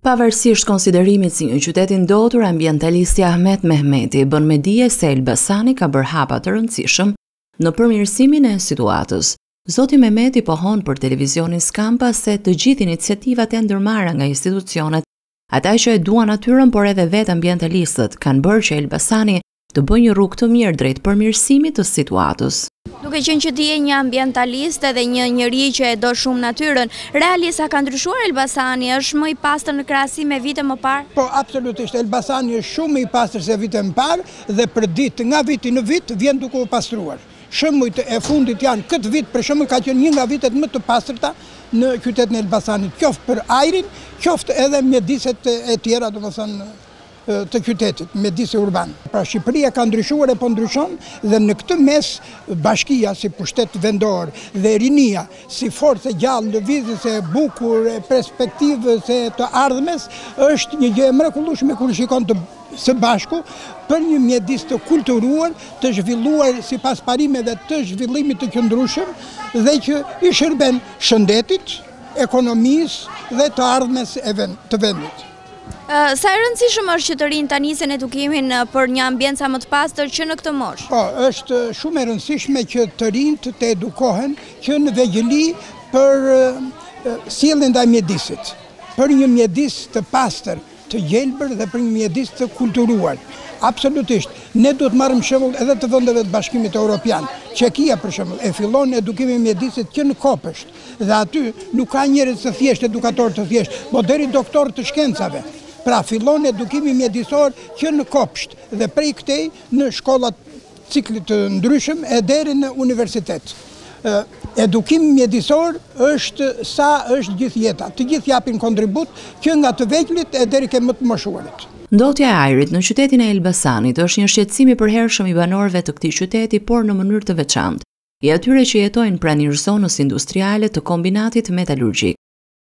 Pavarësisht konsiderimit si një qytet i ndotur, ambientalisti Ahmet Mehmeti bën me dije se Elbasani ka bërë hapa të rëndësishëm në përmirësimin e situatës. Zoti Mehmeti pohon për televizionin SKAMPA se të gjithë iniciativat e ndërmarra nga institucionet, ata që e duan natyrën por edhe vetë ambientalistët, kanë bërë që Elbasani të bëjë një rrugë të mirë drejt përmirësimit të situatës. Duke qenë që ti je një ambientalist edhe një njeri që e do shumë natyrën, realisht sa ka ndryshuar Elbasani, është më i pastër në krahasim me vite më parë? Po, absolutisht, Elbasani është shumë i pastër se vite më parë dhe për ditë nga viti në vit vjen duke u pastruar. Shembujt e fundit janë këtë vit, për shembull, ka qenë një nga vitet më të pastërta në qytetin e Elbasanit, qoftë për ajrin, qoftë edhe mjediset e tjera, domethënë të qytetit, mjedisi urban. Pra Shqipëria ka ndryshuar e po ndryshon dhe në këtë mes bashkia si pushtet vendor dhe rinia si forcë gjallë lëvizjes e bukur, e perspektivës e të ardhmes është një gjë e mrekullueshme kur shikon së bashku për një mjedis të kulturuar, të zhvilluar sipas parimeve të zhvillimit të qëndrueshëm dhe që i shërben shëndetit, ekonomisë dhe të ardhmes të vendit. Sa e rëndësishëm është që të rinjtë ta nisin edukimin për një ambient sa më të pastër që në këtë moshë? Po, është shumë e rëndësishme që të rinjtë të edukohen që në vegjëli për sjelljen ndaj mjedisit, për një mjedis të pastër, të gjelbër dhe për një mjedis të kulturuar. Absolutisht, ne duhet marrim shembull edhe të vendeve të Bashkimit Evropian. Çekia për shembull e fillon edukimin e mjedisit që në Kopësht dhe aty nuk ka njerëz të thjeshtë, edukatorë të thjeshtë, por deri doktorë të shkencave. Pra fillon edukimi mjedisor që në Kopësht dhe prej këtej në shkollat ciklit të ndryshëm e deri në universitet. Edukimi mjedisor është sa është gjithë jeta. Të gjithë japin kontribut që nga të vegjëlit e deri ke më të moshuarit. Ndotja e ajrit në qytetin e Elbasanit është një shqetësim i përhershëm i banorëve të këtij qyteti, por në mënyrë të veçantë, i atyre që jetojnë pranë zonës industriale të kombinatit metalurgjik.